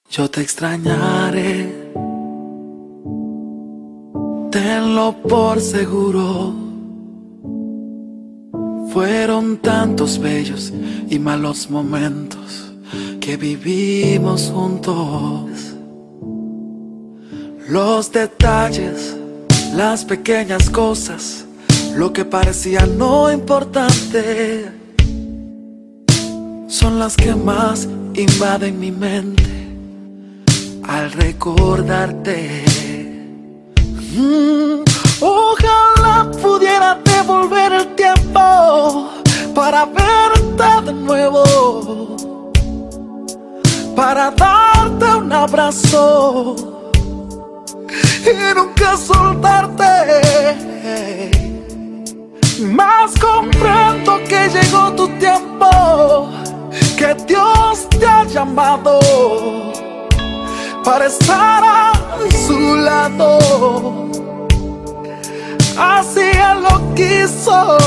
Yo te extrañaré, tenlo por seguro. Fueron tantos bellos y malos momentos que vivimos juntos. Los detalles, las pequeñas cosas, lo que parecía no importante, son las que más invaden mi mente al recordarte. Ojalá pudiera devolver el tiempo para verte de nuevo, para darte un abrazo y nunca soltarte. Mas comprendo que llegó tu tiempo, que Dios te ha llamado para estar a su lado. Así Él lo quiso,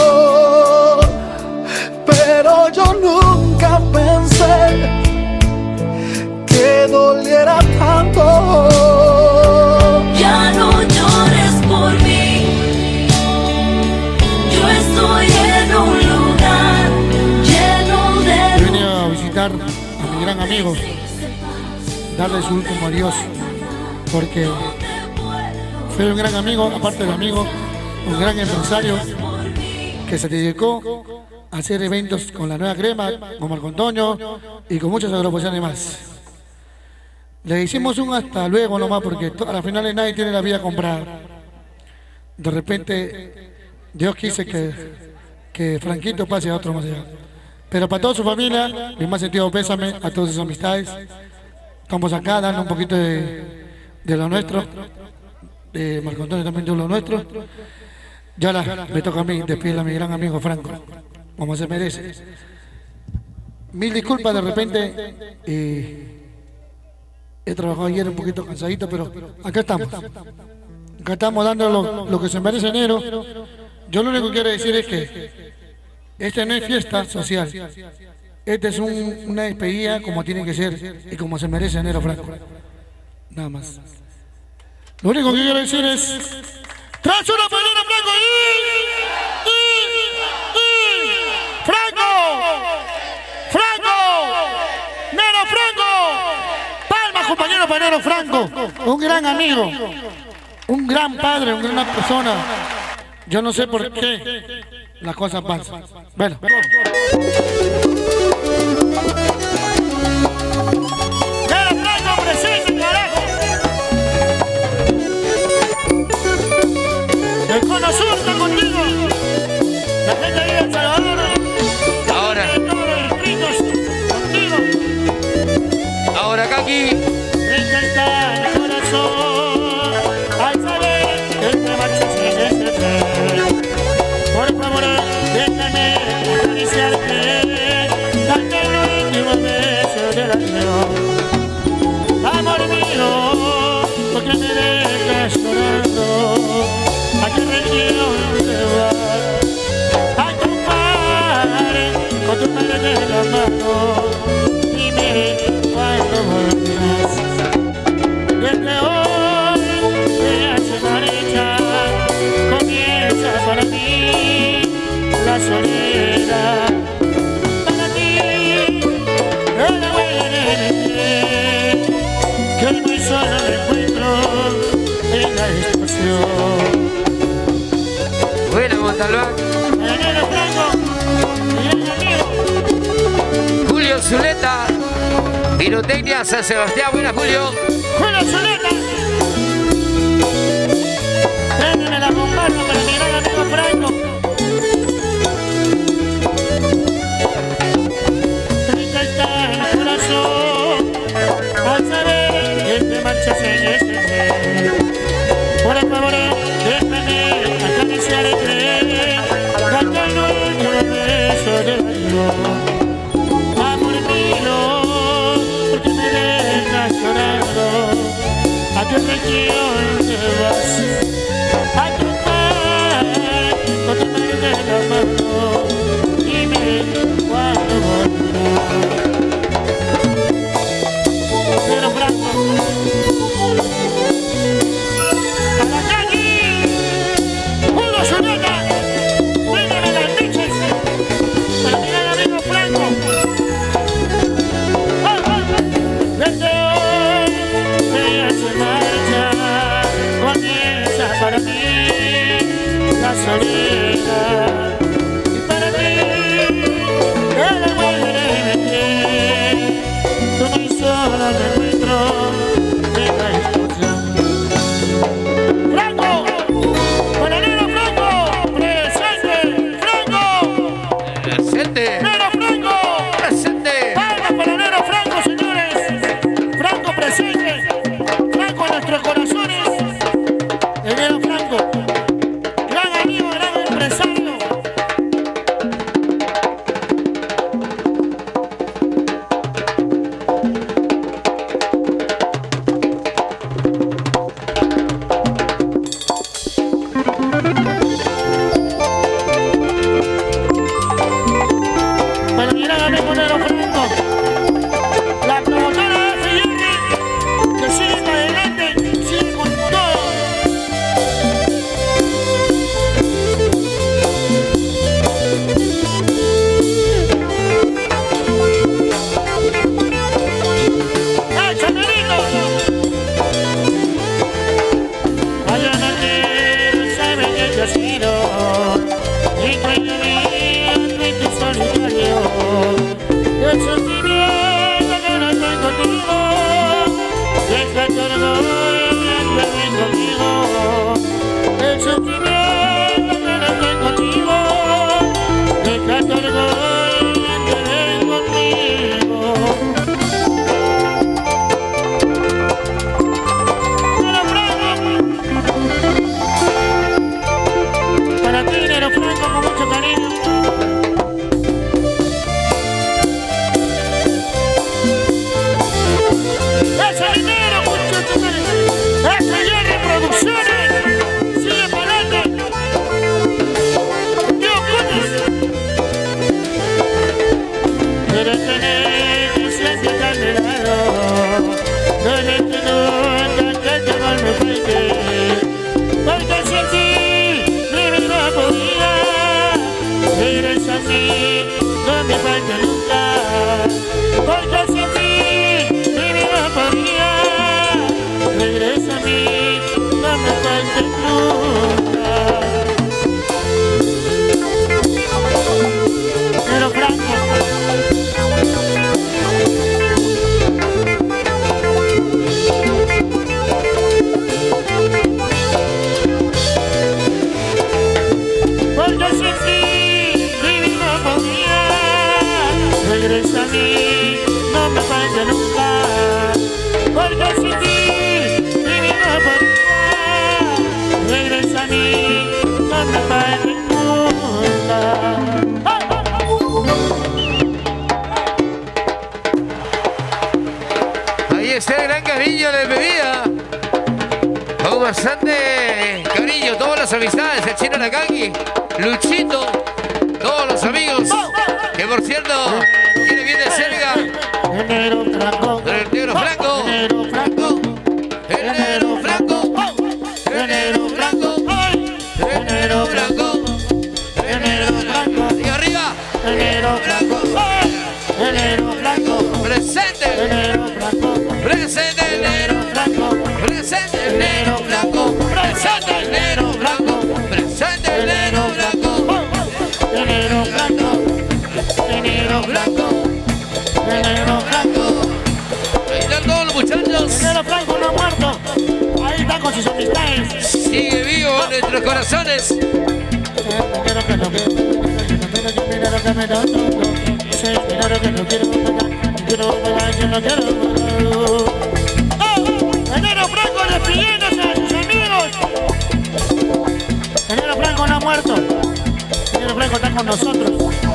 pero yo nunca pensé que doliera tanto. Ya no llores por mí, yo estoy en un lugar lleno de... He venido a visitar a mi gran amigo, darle su último adiós, porque fue un gran amigo, aparte de amigo, un gran empresario que se dedicó a hacer eventos con la Nueva Crema, con Marco Antonio y con muchas agrupaciones más. Le hicimos un hasta luego nomás, porque a la final nadie tiene la vida comprada. De repente Dios quiso que Franquito pase a otro más allá. Pero para toda su familia, mi más sentido pésame a todas sus amistades. Estamos acá dando un poquito de lo nuestro, de Marco Antonio también de lo nuestro. Y ahora me toca a mí despedirle a mi gran amigo Franco, como se merece. Mil disculpas de repente, he trabajado ayer un poquito cansadito, pero acá estamos. Acá estamos dando lo que se merece enero. Yo lo único que quiero decir es que esta no es fiesta social. Esta es una despedida como tiene que ser y como se merece enero, Franco. Nada más. Lo único que quiero decir es... ¡Tras una palabra, Franco! ¡Franco! ¡Franco! ¡Nero Franco! ¡Palmas, compañero para Nero Franco! Un gran amigo, un gran padre, una gran persona. Yo no sé por qué las cosas pasan. Bueno. ¡Nero Franco, presente, carajo! El Cono Sur está contigo. La gente de El Salvador. Ahora. Ahora Kaki. Está el corazón al saber que te marchas sin este tren. Por favor, déjame acariciarte, darte el último beso del adiós. Amor mío, ¿por qué me dejas llorando? ¿A qué región te vas? A compar con tu padre de la mano. Dime cuándo volverás. Desde hoy te hace marchar. Comienza para mí la soledad. Para ti, la huella de mi piel, que muy solo me encuentro en la estación. Buena, Montalbán. Nero Franco, mi amigo. Julio Zuleta. Pirotecnia San Sebastián. Buena, Julio. Julio Zuleta. Préndeme la bombarda para mi gran amigo Franco. Triste está el corazón al saber que te marchas en este tren. Por favor, déjame acariciarte, darte el último beso del adiós. Amor mío, ¿por qué me dejas llorando? ¿A qué región te vas? A tocar con tu mano de la mano. Dime cuándo volverás. Pero Franco, Bastante cariño, todas las amistades, el Chino Nakagi, Luchito, todos los amigos, que por cierto, viene bien de cerca, el negro Franco, el negro Franco, el negro Franco, el negro Franco, el negro Franco, el negro Franco, y arriba, el negro Franco, el negro Franco, presente, el negro Franco, presente, el negro Franco, presente, el negro Franco, presente, el negro Franco, presente, el negro Franco, el negro Franco, el negro Franco, el negro Franco. Ahí están todos los muchachos. El negro Franco no ha muerto. Ahí está con sus amistades. Sigue vivo en nuestros corazones. El negro Franco despidiéndose de sus amigos. El negro Franco no ha muerto. El negro Franco está con nosotros.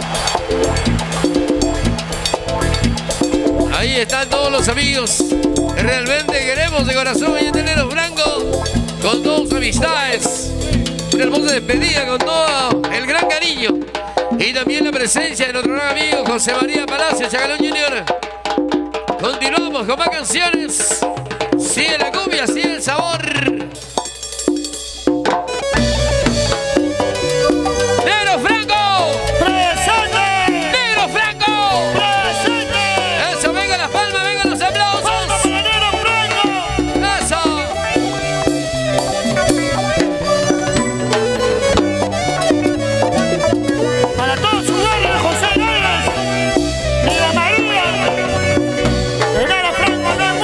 Ahí están todos los amigos que realmente queremos de corazón. Ahí está el negro Franco con todas sus amistades. Una hermosa despedida con todo el gran cariño. Y también la presencia de nuestro gran amigo José María Palacio, Chacalón Junior. Continuamos con más canciones. Sigue la cumbia, sigue el sabor. ¡Negro Franco! ¡Presente! ¡Negro Franco! ¡Presente! Eso, vengan las palmas, vengan los aplausos. ¡Vamos para el negro Franco! Eso. Para todos sus barrios de José Reyes y la María. El negro Franco no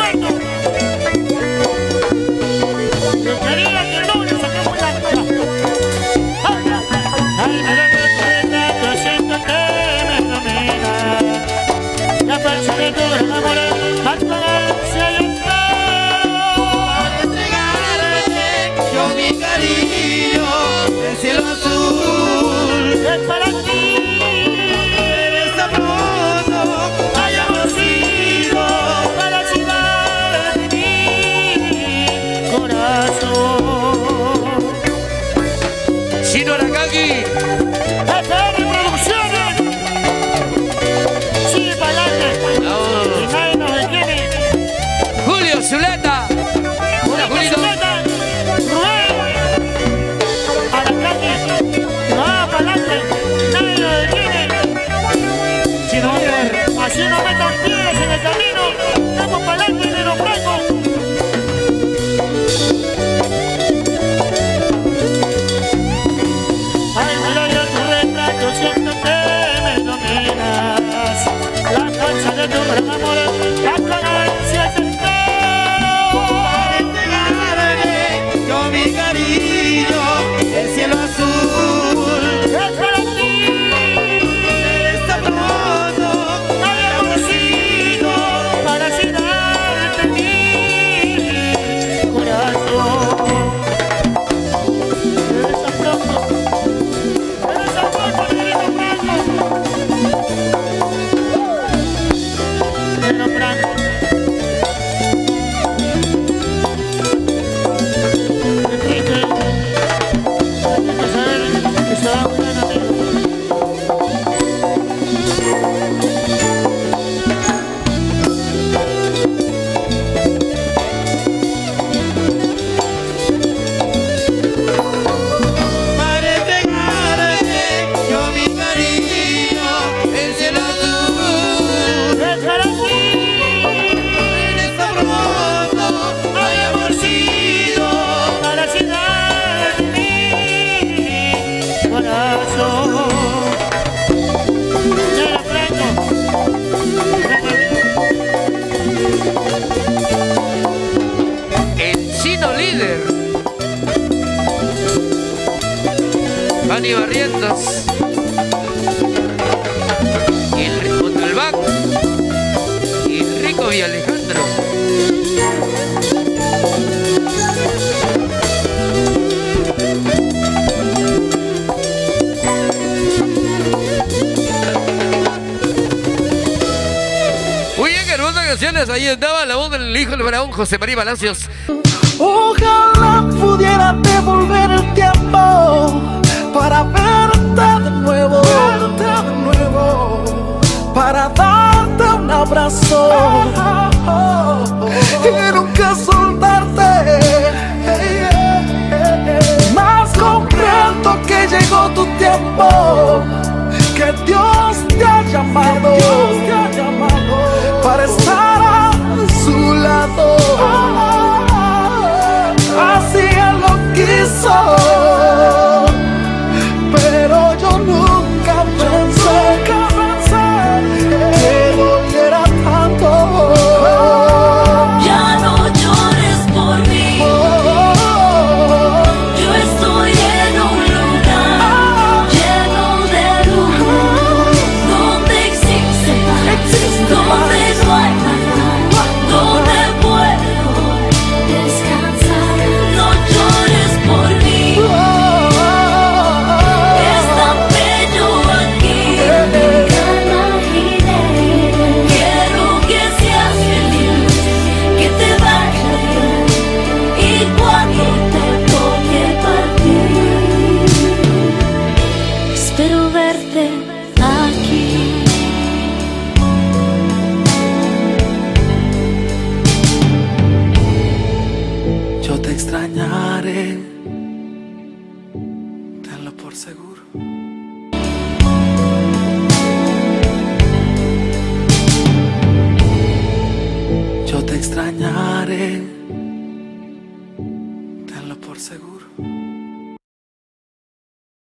Zuleta. Hola, Julito. Rubén. A la calle. Va para adelante. Nadie lo detiene. Así no metan piedras en el camino. Vamos para adelante, Nero Franco. Ay, mira yo tu retrato, siento que me dominas. La cancha de tu gran amor, la ganancia es el yo mi cariño, el cielo azul es para ti. es sabroso, Habíamos sido para así darte mi corazón. Eres tan pronto, Nero Franco. Nero Franco. Enrique, hay que saber que se va a cuidar, amigo. para entregarte yo mi cariño, el cielo azul Es para ti. es sabroso, habíamos sido Para así darte mi corazón. Nero Franco. El chino líder. Fanny Barrientos. El Montalbán. Y Rico y Alejandro. Muy bien, qué hermosas canciones. Ahí estaba la voz del hijo del faraón, José María Palacios. Ojalá pudiera devolver el tiempo para verte de nuevo, para darte un abrazo y nunca soltarte. Más comprendo que llegó tu tiempo, que Dios te ha llamado para estar a su lado. Así él lo quiso, pero yo nunca pensé que doliera tanto. Ya no llores por mí. Yo estoy en un lugar lleno de luz, donde existe paz, donde no hay maldad, donde puedo descansar. No llores por mí. Es tan bello aquí, nunca imaginé. Quiero que seas feliz, que te vaya bien, y cuando te toque partir, espero verte aquí. Yo te extrañaré, tenlo por seguro. Yo te extrañaré, tenlo por seguro.